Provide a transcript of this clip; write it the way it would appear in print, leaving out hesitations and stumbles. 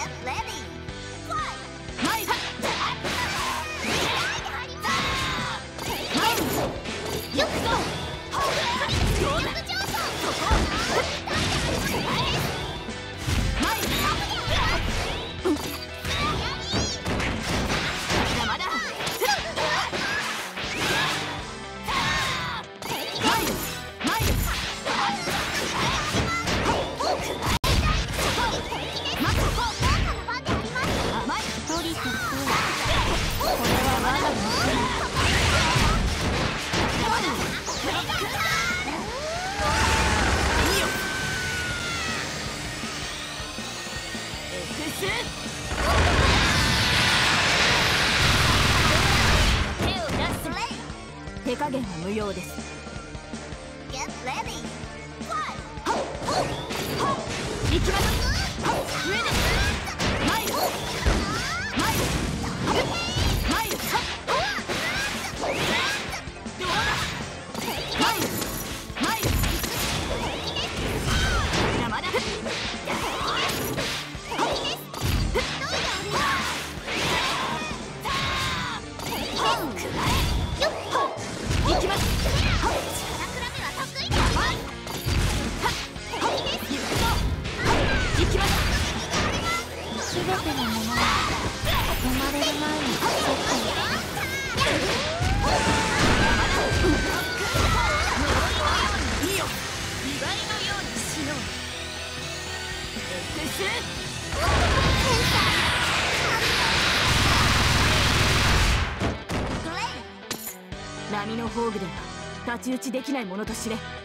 手加減は無用です。行きます。上で前前前どうだ。前まだ行きます。すべてのものは生まれる前にセットにいいよ。祝いのように死のう。波の宝具では太刀打ちできないものと知れ。